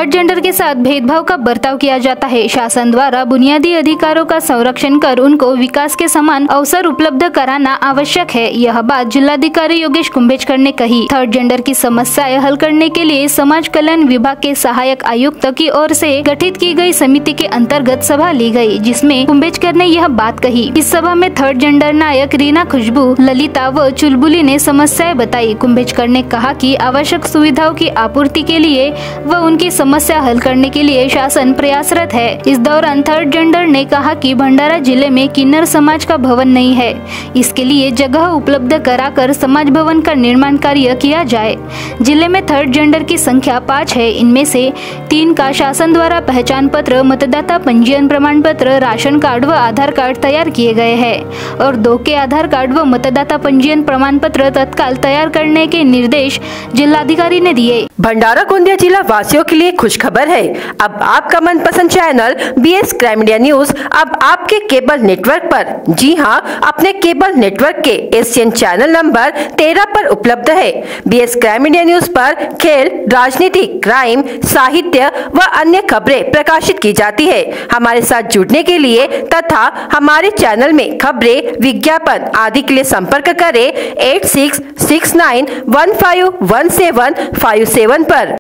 Third gender के साथ भेदभाव का बर्ताव किया जाता है। शासन द्वारा बुनियादी अधिकारों का संरक्षण कर उनको विकास के समान अवसर उपलब्ध कराना आवश्यक है। यह बात जिलाधिकारी योगेश कुंभेजकर ने कही। थर्ड जेंडर की समस्याएं हल करने के लिए समाज कल्याण विभाग के सहायक आयुक्त की ओर से गठित की गई समिति के अंतर्गत सभा ली गई, जिसमें कुंभेजकर ने यह बात कही। इस सभा में थर्ड जेंडर नायक रीना, खुशबू, ललिता व चुलबुली ने समस्याएं बताई। कुंभेजकर ने कहा कि आवश्यक सुविधाओं की आपूर्ति के लिए व उनकी समस्या हल करने के लिए शासन प्रयासरत है। इस दौरान थर्ड जेंडर ने कहा कि भंडारा जिले में किन्नर समाज का भवन नहीं है, इसके लिए जगह उपलब्ध कराकर समाज भवन का निर्माण कार्य किया जाए। जिले में थर्ड जेंडर की संख्या 5 है। इनमें से 3 का शासन द्वारा पहचान पत्र, मतदाता पंजीयन प्रमाण पत्र, राशन कार्ड व आधार कार्ड तैयार किए गए हैं और 2 के आधार कार्ड व मतदाता पंजीयन प्रमाण पत्र तत्काल तैयार करने के निर्देश जिलाधिकारी ने दिए। भंडारा गोंदिया जिला वासियों के लिए खुशखबर है। अब आपका मनपसंद channel BS crime media news अब आपके केबल नेटवर्क पर, जी हां, अपने केबल नेटवर्क के एशियन चैनल नंबर 13 पर उपलब्ध है। BS क्राइम मीडिया न्यूज पर खेल, राजनीति, क्राइम, साहित्य व अन्य खबरें प्रकाशित की जाती है। हमारे साथ जुड़ने के लिए तथा हमारे चैनल में खबरें, विज्ञापन आदि के लिए संपर्क करें 8669151757 पर।